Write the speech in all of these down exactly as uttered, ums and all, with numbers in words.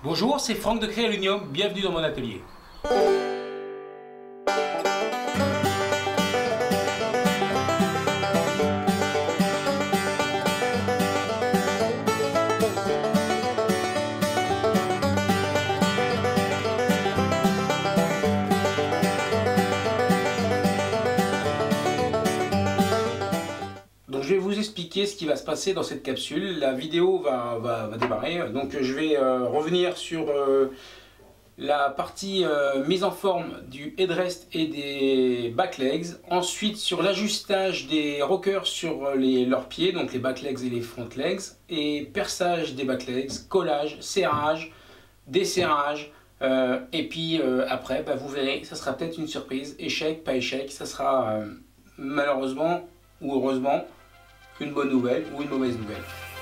Bonjour, c'est Franck de Créaluminium, bienvenue dans mon atelier. Donc je vais vous expliquer ce qui va se passer dans cette capsule. La vidéo va, va, va démarrer. Donc je vais euh, revenir sur euh, la partie euh, mise en forme du headrest et des backlegs. Ensuite sur l'ajustage des rockers sur les, leurs pieds, donc les backlegs et les frontlegs. Et perçage des backlegs, collage, serrage, desserrage. Euh, et puis euh, après, bah, vous verrez, ça sera peut-être une surprise. Échec, pas échec, ça sera euh, malheureusement ou heureusement une bonne nouvelle ou une mauvaise nouvelle.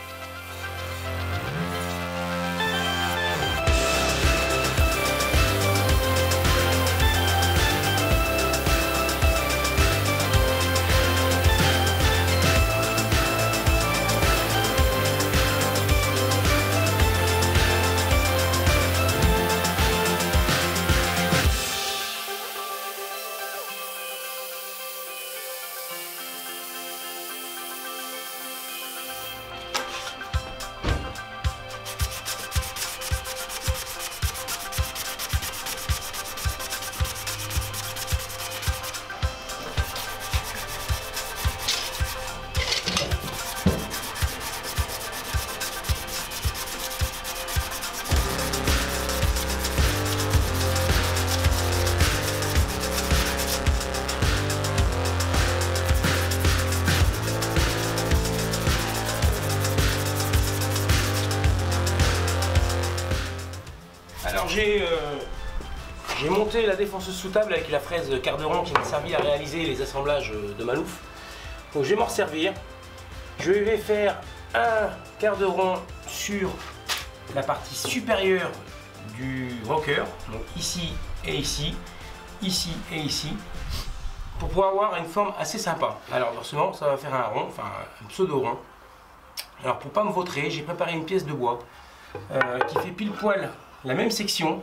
Alors j'ai euh, monté la défonceuse sous table avec la fraise Carderon qui m'a servi à réaliser les assemblages de Malouf. Donc je vais m'en servir. Je vais faire un quart de rond sur la partie supérieure du rocker, donc ici et ici, ici et ici, pour pouvoir avoir une forme assez sympa. Alors forcément ça va faire un rond, enfin un pseudo rond. Alors pour pas me vautrer, j'ai préparé une pièce de bois euh, qui fait pile poil la même section,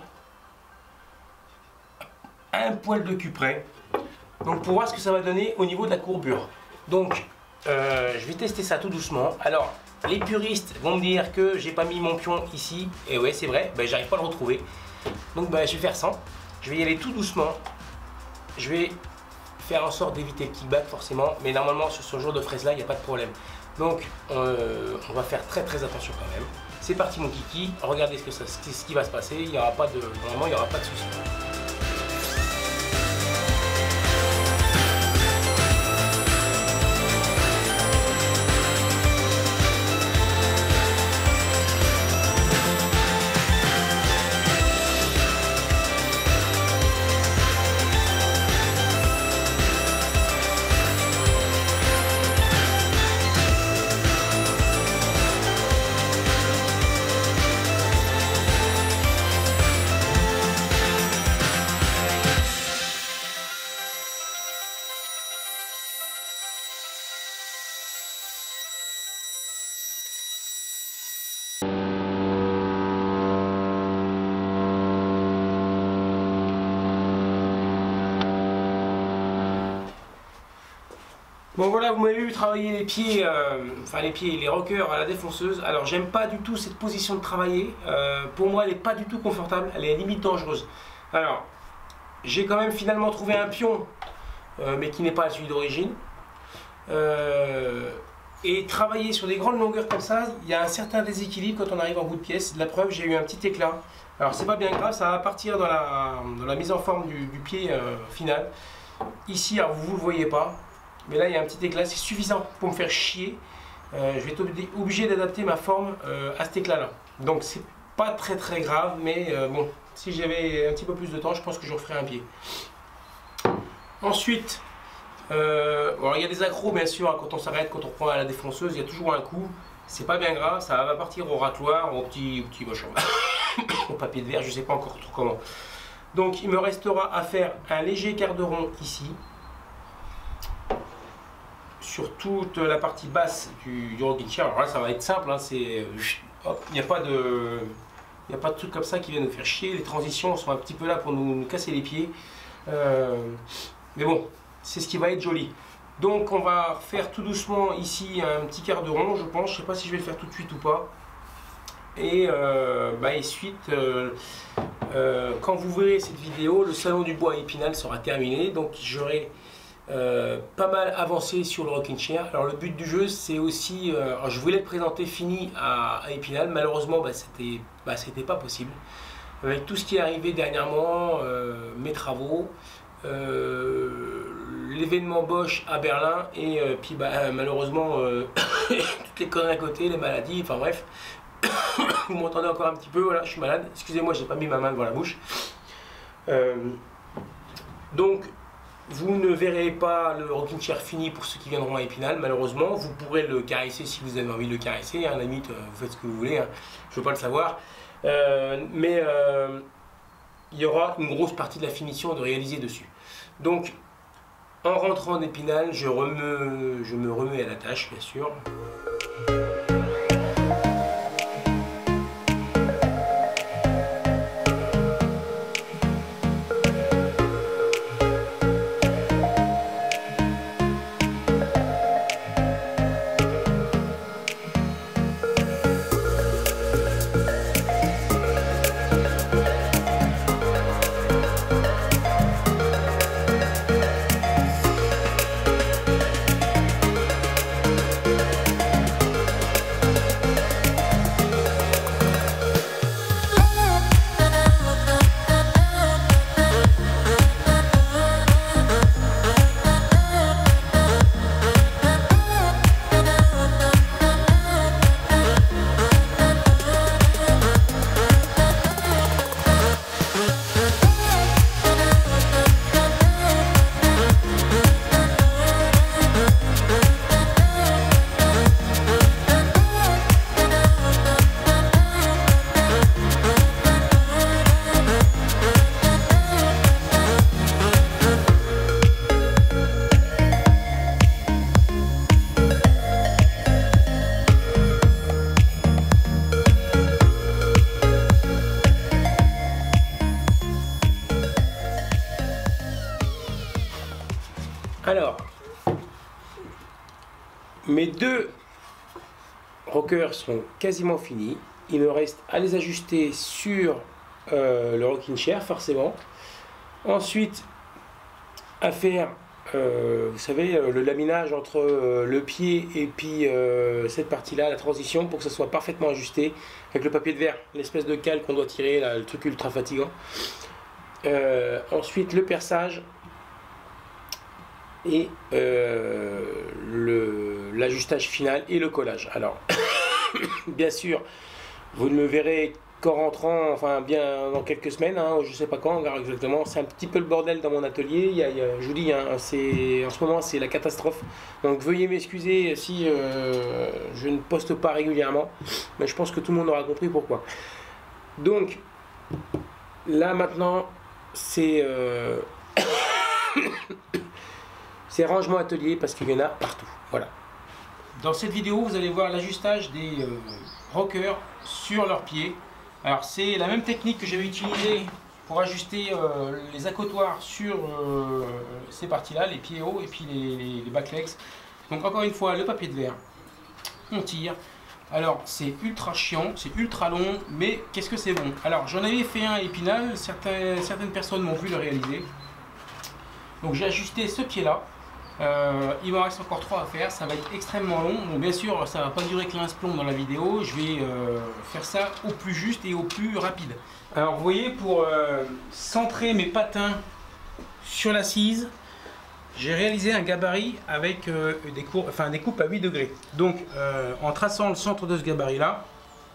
un poil de cul près, donc pour voir ce que ça va donner au niveau de la courbure. Donc euh, je vais tester ça tout doucement. Alors les puristes vont me dire que j'ai pas mis mon pion ici, et ouais c'est vrai, ben, j'arrive pas à le retrouver, donc ben, je vais faire sans, je vais y aller tout doucement, je vais faire en sorte d'éviter le kickback forcément, mais normalement sur ce genre de fraise là il n'y a pas de problème, donc euh, on va faire très très attention quand même. C'est parti mon kiki, regardez ce, que ça, ce qui va se passer, il n'y aura pas de, normalement il n'y aura pas de souci. Bon voilà, vous m'avez vu travailler les pieds, euh, enfin les pieds, les rockers à la défonceuse. Alors j'aime pas du tout cette position de travailler. Euh, pour moi, elle n'est pas du tout confortable. Elle est limite dangereuse. Alors, j'ai quand même finalement trouvé un pion, euh, mais qui n'est pas celui d'origine. Euh, et travailler sur des grandes longueurs comme ça, il y a un certain déséquilibre quand on arrive en bout de pièce. La preuve, j'ai eu un petit éclat. Alors c'est pas bien grave, ça va partir dans la, dans la mise en forme du, du pied euh, final. Ici, alors vous ne le voyez pas. Mais là il y a un petit éclat, c'est suffisant pour me faire chier. Euh, je vais être obligé d'adapter ma forme euh, à cet éclat là. Donc c'est pas très très grave, mais euh, bon, si j'avais un petit peu plus de temps, je pense que je referais un pied. Ensuite, euh, bon, il y a des accros bien sûr, hein, quand on s'arrête, quand on prend à la défonceuse, il y a toujours un coup. C'est pas bien grave, ça va partir au racloir, au petit, au petit machin, au papier de verre, je sais pas encore trop comment. Donc il me restera à faire un léger quart de rond ici. Sur toute la partie basse du, du rocking chair. Alors là ça va être simple, hein, c'est, hop, il n'y a pas de, il Il n'y a pas de trucs comme ça qui viennent nous faire chier. Les transitions sont un petit peu là pour nous, nous casser les pieds. Euh, mais bon, c'est ce qui va être joli. Donc on va faire tout doucement ici un petit quart de rond, je pense. Je ne sais pas si je vais le faire tout de suite ou pas. Et, euh, bah, et suite, euh, euh, quand vous verrez cette vidéo, le salon du bois à Épinal sera terminé. Donc j'aurai euh, pas mal avancé sur le rocking chair. Alors le but du jeu, c'est aussi, euh, alors je voulais le présenter fini à, à Épinal. Malheureusement, bah, c'était bah, c'était pas possible. Avec tout ce qui est arrivé dernièrement, euh, mes travaux, euh, l'événement Bosch à Berlin, et euh, puis bah, malheureusement euh, toutes les conneries à côté, les maladies, enfin bref. Vous m'entendez encore un petit peu, voilà, je suis malade. Excusez-moi, j'ai pas mis ma main devant la bouche. Euh, donc, vous ne verrez pas le rocking chair fini pour ceux qui viendront à Épinal, malheureusement. Vous pourrez le caresser si vous avez envie de le caresser. À la limite, vous faites ce que vous voulez, hein. Je veux pas le savoir. Euh, mais euh, il y aura une grosse partie de la finition de réaliser dessus. Donc, en rentrant d'Épinal, je, remets, je me remets à la tâche, bien sûr. Alors, mes deux rockers sont quasiment finis. Il me reste à les ajuster sur euh, le rocking chair, forcément. Ensuite, à faire, euh, vous savez, le laminage entre euh, le pied et puis euh, cette partie-là, la transition, pour que ça soit parfaitement ajusté avec le papier de verre, l'espèce de cale qu'on doit tirer, là, le truc ultra fatigant. Euh, ensuite, le perçage et euh, l'ajustage final et le collage. Alors, bien sûr, vous ne me verrez qu'en rentrant, enfin bien dans quelques semaines, hein, je ne sais pas quand, exactement. C'est un petit peu le bordel dans mon atelier. Il y a, il y a, je vous dis, hein, en ce moment, c'est la catastrophe. Donc veuillez m'excuser si euh, je ne poste pas régulièrement, mais je pense que tout le monde aura compris pourquoi. Donc, là maintenant, c'est... Euh... c'est rangement atelier parce qu'il y en a partout. Voilà. Dans cette vidéo, vous allez voir l'ajustage des euh, rockers sur leurs pieds. Alors c'est la même technique que j'avais utilisée pour ajuster euh, les accotoirs sur euh, ces parties-là, les pieds hauts et puis les, les, les backlegs. Donc encore une fois, le papier de verre, on tire. Alors c'est ultra chiant, c'est ultra long, mais qu'est-ce que c'est bon. Alors j'en avais fait un à Épinal, certains, certaines personnes m'ont vu le réaliser. Donc j'ai ajusté ce pied-là. Euh, il m'en reste encore trois à faire, ça va être extrêmement long. Bon, bien sûr, ça va pas durer quinze plombs dans la vidéo. Je vais euh, faire ça au plus juste et au plus rapide. Alors, vous voyez, pour euh, centrer mes patins sur l'assise, j'ai réalisé un gabarit avec euh, des, cours, enfin, des coupes à huit degrés. Donc, euh, en traçant le centre de ce gabarit-là,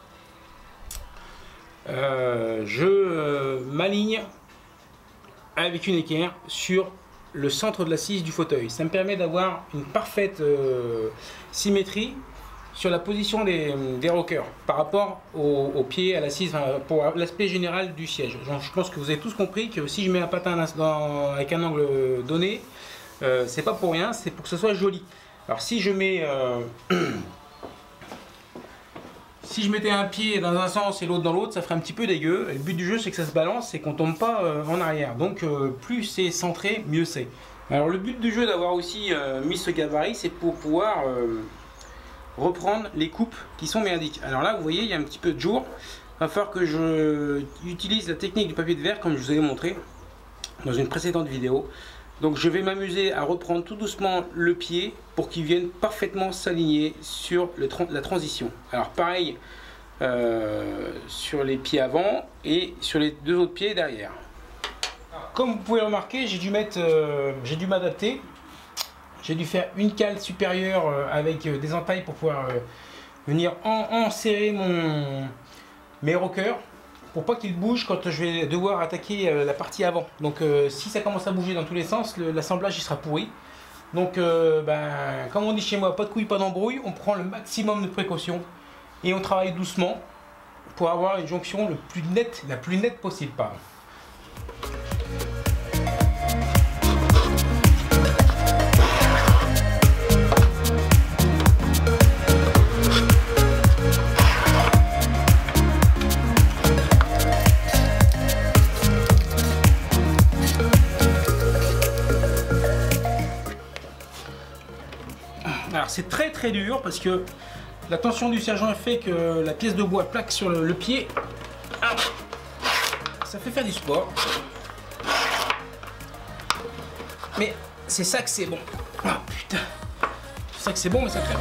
euh, je euh, m'aligne avec une équerre sur le centre de l'assise du fauteuil. Ça me permet d'avoir une parfaite euh, symétrie sur la position des, des rockers par rapport au, au pied, à l'assise, enfin, pour l'aspect général du siège. Donc, je pense que vous avez tous compris que si je mets un patin dans, avec un angle donné, euh, c'est pas pour rien, c'est pour que ce soit joli. Alors si je mets euh, si je mettais un pied dans un sens et l'autre dans l'autre, ça ferait un petit peu dégueu. Et le but du jeu, c'est que ça se balance et qu'on tombe pas euh, en arrière. Donc euh, plus c'est centré, mieux c'est. Alors le but du jeu d'avoir aussi euh, mis ce gabarit, c'est pour pouvoir euh, reprendre les coupes qui sont merdiques. Alors là, vous voyez, il y a un petit peu de jour. Il va falloir que je utilise la technique du papier de verre comme je vous avais montré dans une précédente vidéo. Donc je vais m'amuser à reprendre tout doucement le pied pour qu'il vienne parfaitement s'aligner sur le tra la transition. Alors pareil euh, sur les pieds avant et sur les deux autres pieds derrière. Alors, comme vous pouvez le remarquer, j'ai dû mettre, euh, j'ai dû m'adapter. J'ai dû faire une cale supérieure euh, avec euh, des entailles pour pouvoir euh, venir en, enserrer mon, mes rockers, pour pas qu'il bouge quand je vais devoir attaquer euh, la partie avant. Donc euh, si ça commence à bouger dans tous les sens, l'assemblage il sera pourri. Donc euh, ben, comme on dit chez moi, pas de couilles, pas d'embrouille, on prend le maximum de précautions et on travaille doucement pour avoir une jonction le plus nette, la plus nette possible. Pardon. Alors c'est très très dur parce que la tension du sergent fait que la pièce de bois plaque sur le, le pied. Ah, ça fait faire du sport. Mais c'est ça que c'est bon. Ah putain. C'est ça que c'est bon mais ça crève.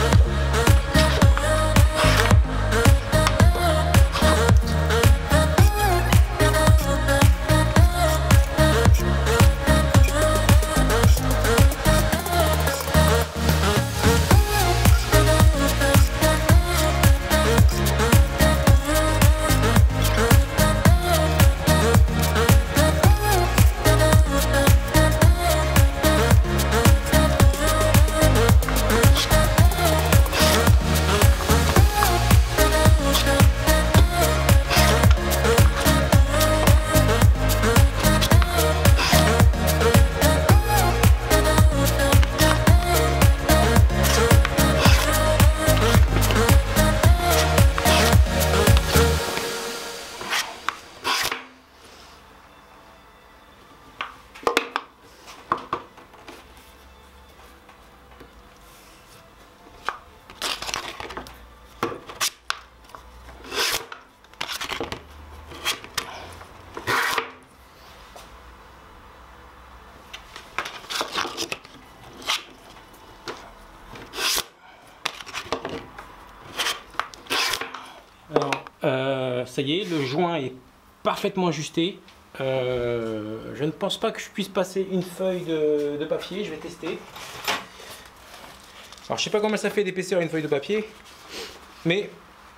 Alors, euh, ça y est, le joint est parfaitement ajusté. Euh, je ne pense pas que je puisse passer une feuille de, de papier, je vais tester. Alors, je sais pas combien ça fait d'épaisseur une feuille de papier, mais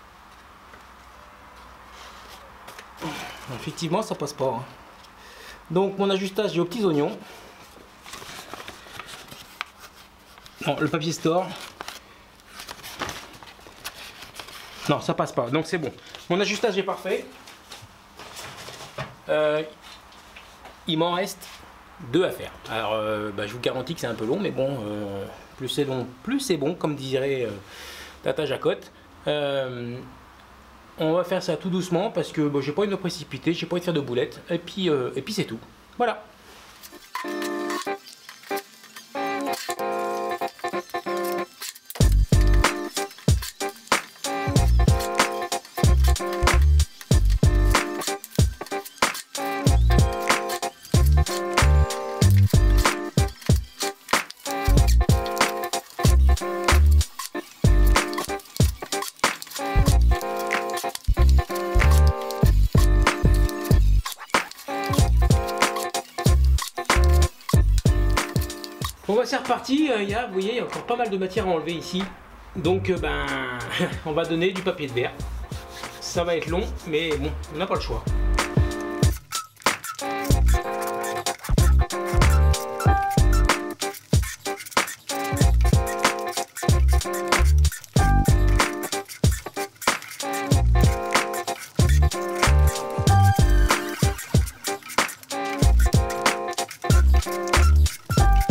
effectivement, ça passe pas. Hein. Donc, mon ajustage est aux petits oignons. Non, le papier store. Non, ça passe pas, donc c'est bon. Mon ajustage est parfait. Euh, il m'en reste deux à faire. Alors, euh, bah, je vous garantis que c'est un peu long, mais bon, euh, plus c'est long, plus c'est bon, comme dirait euh, Tata Jacotte. Euh, on va faire ça tout doucement parce que bon, j'ai pas envie de me précipiter, j'ai pas envie de faire de boulettes, et puis, euh, et puis c'est tout. Voilà. Bon bah c'est reparti, il y a, vous voyez, il y a encore pas mal de matière à enlever ici. Donc euh, ben, on va donner du papier de verre. Ça va être long, mais bon, on n'a pas le choix.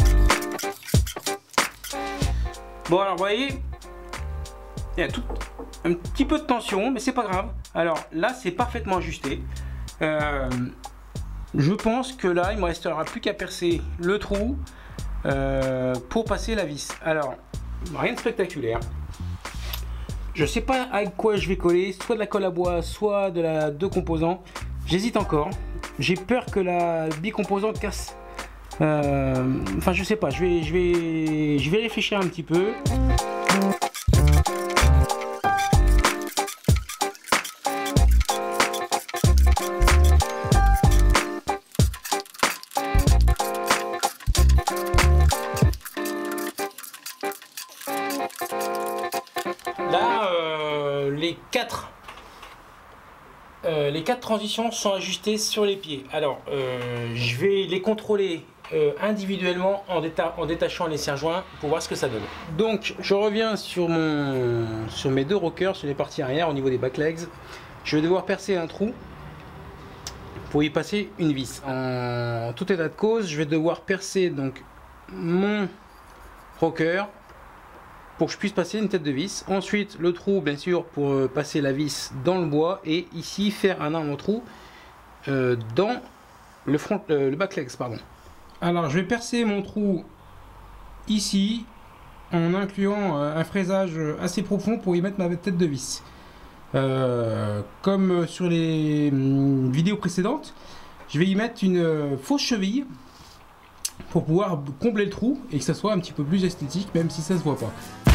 Bon alors vous voyez, il y a tout, un petit peu de tension, mais c'est pas grave. Alors là, c'est parfaitement ajusté. Euh, je pense que là, il me restera plus qu'à percer le trou euh, pour passer la vis. Alors, rien de spectaculaire. Je sais pas avec quoi je vais coller, soit de la colle à bois, soit de la deux composants. J'hésite encore. J'ai peur que la bicomposante casse. Euh, enfin, je sais pas. Je vais, je vais, je vais réfléchir un petit peu. Là, euh, les quatre euh, les quatre transitions sont ajustées sur les pieds. Alors, euh, je vais les contrôler euh, individuellement en, déta en détachant les serre-joints pour voir ce que ça donne. Donc, je reviens sur mon sur mes deux rockers, sur les parties arrière au niveau des back legs. Je vais devoir percer un trou pour y passer une vis. En tout état de cause, je vais devoir percer donc mon rocker pour que je puisse passer une tête de vis. Ensuite, le trou, bien sûr, pour passer la vis dans le bois. Et ici, faire un arme trou euh, dans le, front, euh, le back legs. Pardon. Alors, je vais percer mon trou ici, en incluant euh, un fraisage assez profond pour y mettre ma tête de vis. Euh, comme sur les hum, vidéos précédentes, je vais y mettre une euh, fausse cheville pour pouvoir combler le trou et que ça soit un petit peu plus esthétique, même si ça se voit pas.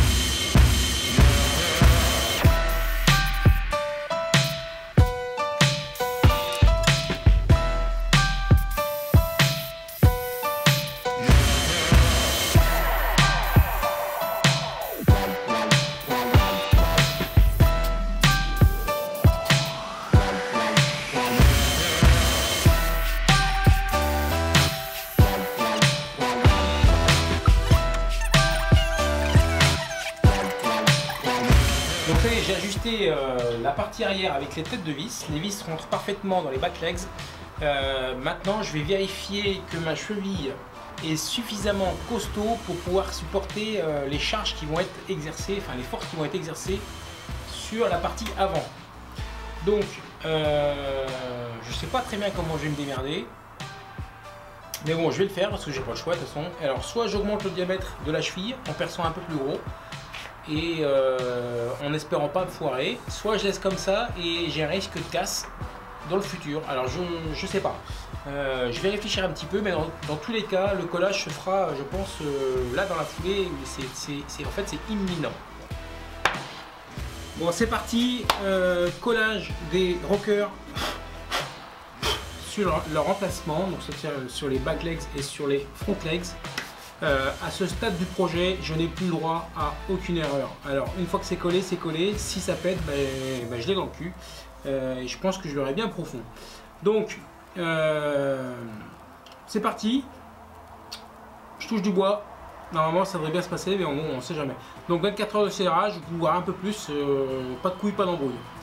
Donc ça y est, j'ai ajusté euh, la partie arrière avec les têtes de vis. Les vis rentrent parfaitement dans les back legs. Euh, maintenant, je vais vérifier que ma cheville est suffisamment costaud pour pouvoir supporter euh, les charges qui vont être exercées, enfin les forces qui vont être exercées sur la partie avant. Donc, euh, je sais pas très bien comment je vais me démerder. Mais bon, je vais le faire parce que j'ai pas le choix de toute façon. Alors, soit j'augmente le diamètre de la cheville en perçant un peu plus gros et euh, en espérant pas me foirer, soit je laisse comme ça et j'ai un risque de casse dans le futur. Alors je, je sais pas, euh, je vais réfléchir un petit peu, mais dans, dans tous les cas le collage se fera, je pense, euh, là dans la foulée. C'est en fait c'est imminent. Bon, c'est parti, euh, collage des rockers sur leur, leur emplacement, donc c'est sur les back legs et sur les front legs. Euh, à ce stade du projet, je n'ai plus le droit à aucune erreur. Alors une fois que c'est collé, c'est collé. Si ça pète, ben, ben, je l'ai dans le cul. Euh, et je pense que je l'aurai bien profond. Donc euh, c'est parti. Je touche du bois. Normalement ça devrait bien se passer, mais bon, on ne sait jamais. Donc vingt-quatre heures de serrage, vous voir un peu plus. Euh, pas de couilles, pas d'embrouille. Ok ?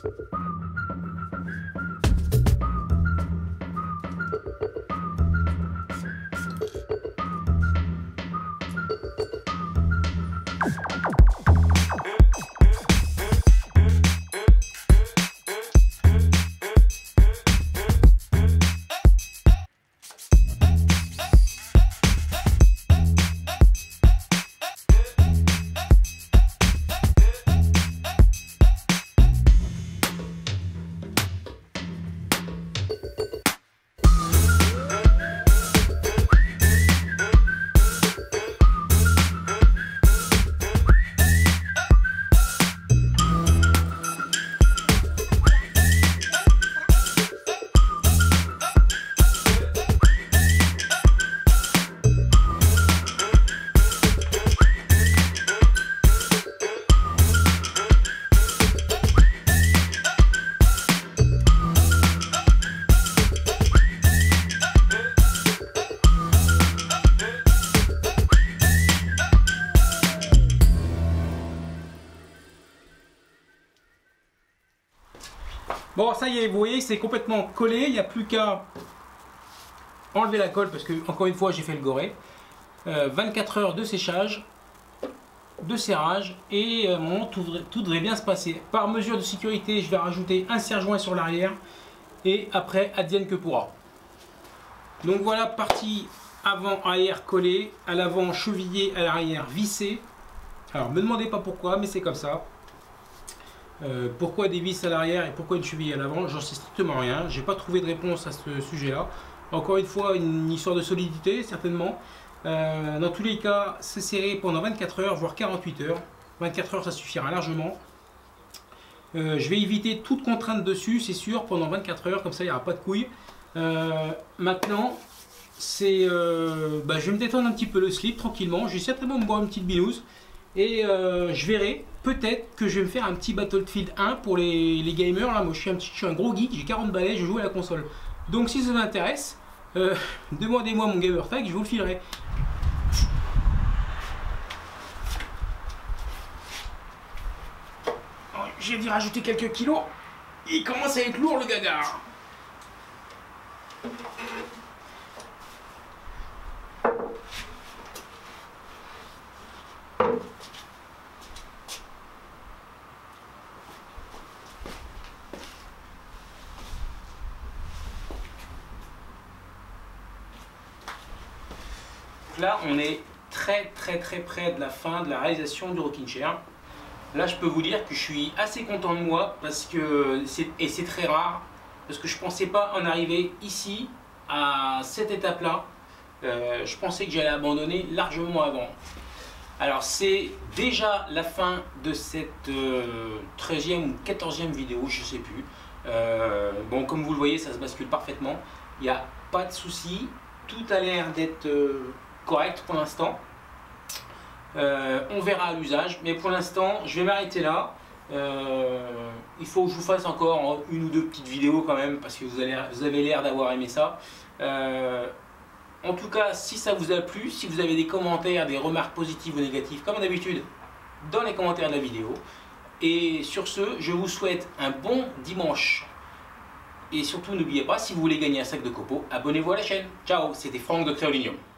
Bon, ça y est, vous voyez, c'est complètement collé. Il n'y a plus qu'à enlever la colle parce que, encore une fois, j'ai fait le goré. Euh, vingt-quatre heures de séchage, de serrage et euh, bon, tout, tout devrait bien se passer. Par mesure de sécurité, je vais rajouter un serre-joint sur l'arrière et après, advienne que pourra. Donc voilà, partie avant-arrière collée, à l'avant chevillé, à l'arrière vissé. Alors, me demandez pas pourquoi, mais c'est comme ça. Euh, pourquoi des vis à l'arrière et pourquoi une cheville à l'avant, j'en sais strictement rien. J'ai pas trouvé de réponse à ce sujet là. Encore une fois, une histoire de solidité certainement. Euh, dans tous les cas, c'est serré pendant vingt-quatre heures voire quarante-huit heures. vingt-quatre heures ça suffira largement. Euh, je vais éviter toute contrainte dessus, c'est sûr, pendant vingt-quatre heures, comme ça il n'y aura pas de couilles. Euh, maintenant, c'est, euh, bah, je vais me détendre un petit peu le slip tranquillement. Je vais certainement me boire une petite binouse. Et euh, je verrai, peut-être que je vais me faire un petit Battlefield un pour les, les gamers. Là, moi je suis un, petit, je suis un gros geek, j'ai quarante balais, je joue à la console. Donc si ça vous intéresse, euh, demandez-moi mon gamer tag, je vous le filerai. J'ai dû rajouter quelques kilos. Il commence à être lourd le gagard. Là, on est très très très près de la fin de la réalisation du rocking chair. Là, je peux vous dire que je suis assez content de moi parce que c'est et c'est très rare parce que je pensais pas en arriver ici à cette étape-là. Euh, je pensais que j'allais abandonner largement avant. Alors, c'est déjà la fin de cette euh, treizième ou quatorzième vidéo, je sais plus. Euh, bon, comme vous le voyez, ça se bascule parfaitement. Il n'y a pas de souci. Tout a l'air d'être euh, correct pour l'instant. Euh, on verra à l'usage, mais pour l'instant je vais m'arrêter là. Euh, il faut que je vous fasse encore une ou deux petites vidéos quand même parce que vous, allez, vous avez l'air d'avoir aimé ça. Euh, en tout cas, si ça vous a plu, si vous avez des commentaires, des remarques positives ou négatives comme d'habitude dans les commentaires de la vidéo. Et sur ce, je vous souhaite un bon dimanche. Et surtout n'oubliez pas, si vous voulez gagner un sac de copeaux, abonnez-vous à la chaîne. Ciao, c'était Franck de Créolinium.